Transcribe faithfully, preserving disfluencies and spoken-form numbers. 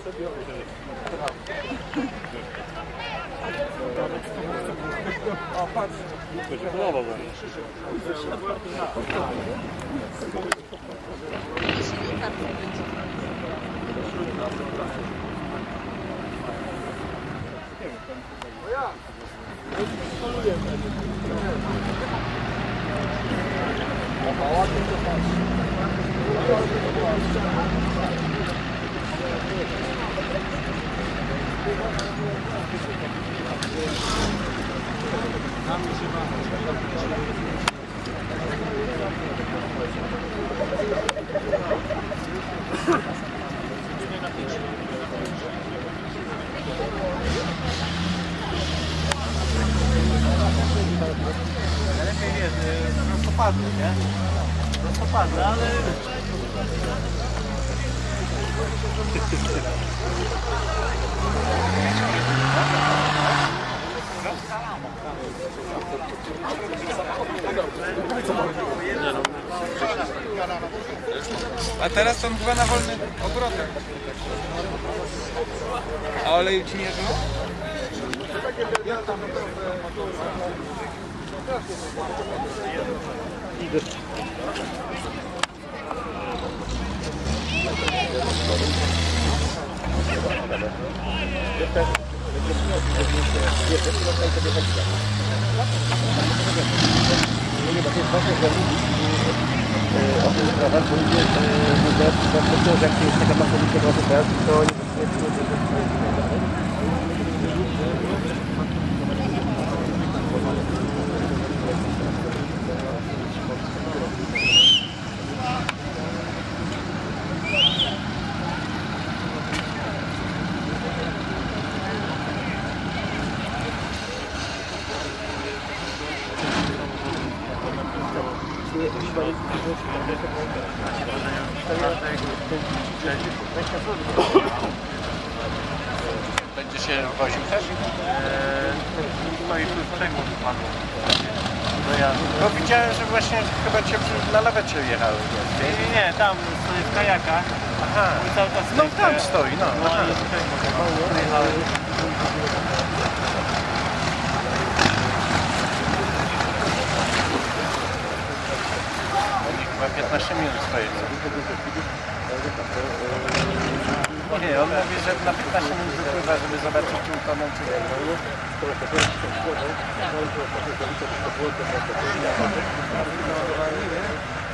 O, patrz. Będzie podobał. No ja. A ładnie to patrz. Tam lepiej wiesz, prostopadły, nie? Prostopadły, ale... A teraz są chyba na wolnych obrotach. A oleju ci nie było? Idę. O tym sprawach, bo ludzie mówią, że jak jest taka masownica do teraz, to nie Będzie się woził też? No i tu sprzęgło wypadło. No ja... Bo widziałem, że właśnie chyba cię na lawecie jechały. Nie, nie, nie, tam stoi w kajakach. Aha. I cały czas No tam stoi, no. No i sprzęgło jechałem. Chyba piętnaście minut stoi. Nie, on mówi, że na piętnaście minut wypływa, żeby zobaczyć, czy utonął, czy nie.